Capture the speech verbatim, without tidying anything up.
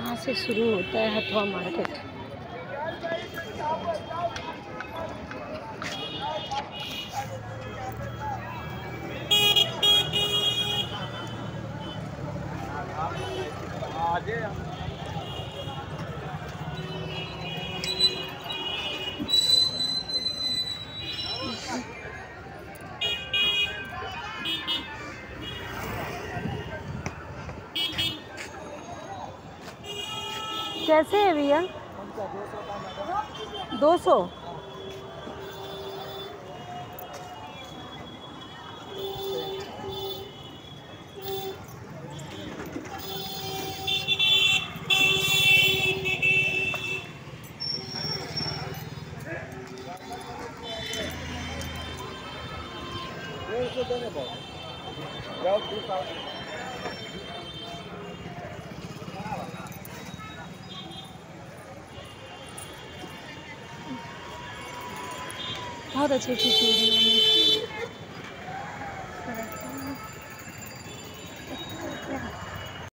यहाँ से शुरू होता है हथवा मार्केट। कैसे है भैया? दो सौ। बहुत अच्छी अच्छी चीज़ें हैं।